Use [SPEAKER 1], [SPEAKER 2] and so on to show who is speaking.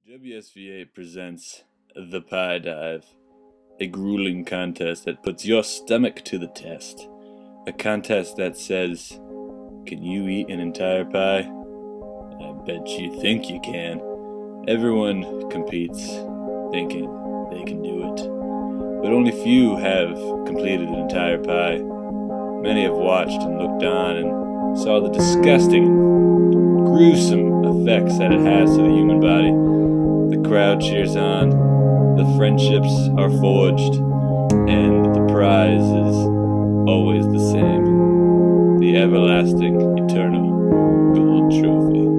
[SPEAKER 1] WSVA presents The Pie Dive, a grueling contest that puts your stomach to the test. A contest that says, can you eat an entire pie? I bet you think you can. Everyone competes, thinking they can do it. But only few have completed an entire pie. Many have watched and looked on and saw the disgusting, gruesome effects that it has to the human body. The crowd cheers on, the friendships are forged, and the prize is always the same. The everlasting, eternal gold trophy.